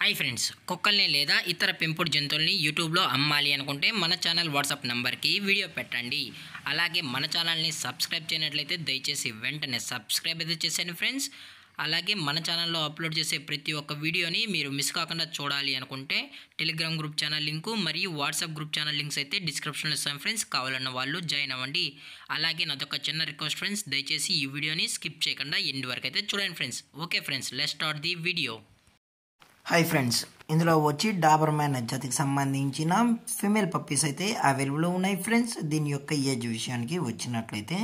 Hi friends, కుక్కల్ని లేదా ఇతర పెంపుడు జంతువుల్ని యూట్యూబ్లో అమ్మాలి అనుకుంటే మన ఛానల్ వాట్సాప్ నెంబర్కి వీడియో పెట్టండి. అలాగే మన ఛానల్ని సబ్స్క్రైబ్ చేయనట్లయితే దయచేసి వెంటనే సబ్స్క్రైబ్ అయితే చేసేయండి ఫ్రెండ్స్. అలాగే మన ఛానల్లో అప్లోడ్ చేసే ప్రతి ఒక్క వీడియోని మీరు మిస్ కాకుండా చూడాలి అనుకుంటే టెలిగ్రామ్ గ్రూప్ ఛానల్ లింకు మరియు వాట్సాప్ గ్రూప్ ఛానల్ లింక్స్ అయితే డిస్క్రిప్షన్లో ఇస్తాను ఫ్రెండ్స్. కావాలన్న వాళ్ళు జాయిన్ అవ్వండి. అలాగే నాదొక చిన్న రిక్వెస్ట్ ఫ్రెండ్స్, దయచేసి ఈ వీడియోని స్కిప్ చేయకుండా ఎండ్ వరకు అయితే చూడండి friends. Okay friends, let's start the video. Hi friends, ఇందులో వచ్చి డాబర్ మ్యాన్ జాతికి సంబంధించిన ఫిమేల్ పప్పీస్ అయితే అవైలబుల్లో ఉన్నాయి ఫ్రెండ్స్. దీని యొక్క ఏజ్ విషయానికి వచ్చినట్లయితే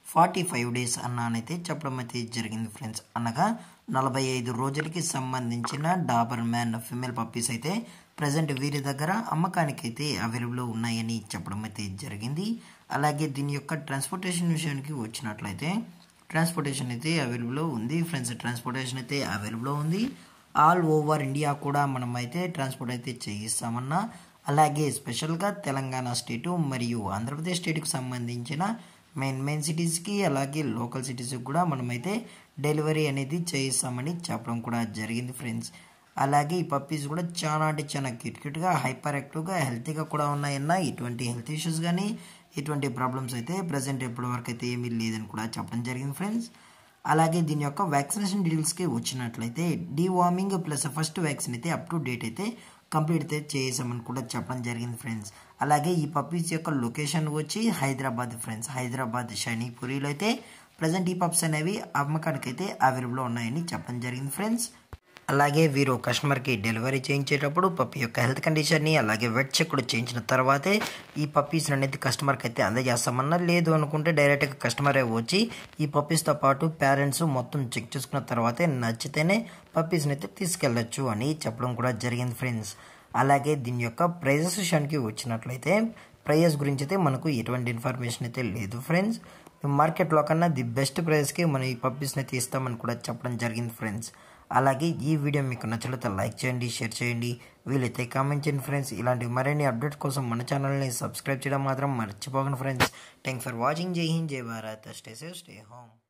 45 డేస్ అన్నానైతే చెప్పడం అయితే జరిగింది ఫ్రెండ్స్. అనగా 45 రోజులకి సంబంధించిన డాబర్ మ్యాన్ ఫిమేల్ పప్పీస్ అయితే ప్రజెంట్ వీరి దగ్గర అమ్మకానికి అయితే అవైలబుల్లో ఉన్నాయని చెప్పడం అయితే జరిగింది. అలాగే దీని యొక్క ట్రాన్స్పోర్టేషన్ విషయానికి వచ్చినట్లయితే ట్రాన్స్పోర్టేషన్ అయితే అవైలబుల్లో ఉంది ఫ్రెండ్స్. ట్రాన్స్పోర్టేషన్ అయితే అవైలబుల్లో ఉంది. ఆల్ ఓవర్ ఇండియా కూడా మనం అయితే ట్రాన్స్పోర్ట్ అయితే చేయిస్తామన్నా. అలాగే స్పెషల్గా తెలంగాణ స్టేటు మరియు ఆంధ్రప్రదేశ్ స్టేట్కి సంబంధించిన మెయిన్ సిటీస్కి అలాగే లోకల్ సిటీస్కి కూడా మనమైతే డెలివరీ అనేది చేయిస్తామని చెప్పడం కూడా జరిగింది ఫ్రెండ్స్. అలాగే ఈ పప్పీస్ కూడా చాలా అంటే చాలా క్యూట్గా హైపర్ యాక్టివ్గా హెల్తీగా కూడా ఉన్నాయన్నా. ఎటువంటి హెల్త్ ఇష్యూస్ కానీ ఎటువంటి ప్రాబ్లమ్స్ అయితే ప్రజెంట్ ఇప్పటి వరకు అయితే ఏమీ లేదని కూడా చెప్పడం జరిగింది ఫ్రెండ్స్. అలాగే దీని యొక్క వ్యాక్సినేషన్ డీటెయిల్స్కి వచ్చినట్లయితే డీవార్మింగ్ ప్లస్ ఫస్ట్ వ్యాక్సిన్ అయితే అప్ టు డేట్ అయితే కంప్లీట్ అయితే చేసామని కూడా చెప్పడం జరిగింది ఫ్రెండ్స్. అలాగే ఈ పప్పీస్ యొక్క లొకేషన్ వచ్చి హైదరాబాద్ ఫ్రెండ్స్. హైదరాబాద్ షైనీపురిలో అయితే ప్రజెంట్ ఈ పప్స్ అనేవి అమ్మకానికి అయితే అవైలబుల్లో ఉన్నాయని చెప్పడం జరిగింది ఫ్రెండ్స్. అలాగే వీరు కస్టమర్కి డెలివరీ చేయించేటప్పుడు పప్పీ యొక్క హెల్త్ కండిషన్ని అలాగే వెట్ చెక్ కూడా చేయించిన తర్వాతే ఈ పప్పీస్ అనేది కస్టమర్కి అయితే అందజేస్తామన్నా. లేదు అనుకుంటే డైరెక్ట్గా కస్టమరే వచ్చి ఈ పప్పీస్తో పాటు పేరెంట్స్ మొత్తం చెక్ చేసుకున్న తర్వాతే నచ్చితేనే పప్పీస్ని అయితే తీసుకెళ్ళచ్చు అని చెప్పడం కూడా జరిగింది ఫ్రెండ్స్. అలాగే దీని యొక్క ప్రైజెస్ విషయానికి వచ్చినట్లయితే ప్రైజెస్ గురించి అయితే మనకు ఎటువంటి ఇన్ఫర్మేషన్ అయితే లేదు ఫ్రెండ్స్. మార్కెట్లో కన్నా ది బెస్ట్ ప్రైస్కి మనం ఈ పప్పీస్ని అయితే ఇస్తామని కూడా చెప్పడం జరిగింది ఫ్రెండ్స్. అలాగే ఈ వీడియో మీకు నచ్చినట్లయితే లైక్ చేయండి, షేర్ చేయండి, వీలైతే కామెంట్ చేయండి ఫ్రెండ్స్. ఇలాంటి మరిన్ని అప్డేట్స్ కోసం మన ఛానల్ని సబ్స్క్రైబ్ చేయడం మాత్రం మర్చిపోకండి ఫ్రెండ్స్. Thanks for watching. జై హింద్, జై Bharat, stay safe, stay home.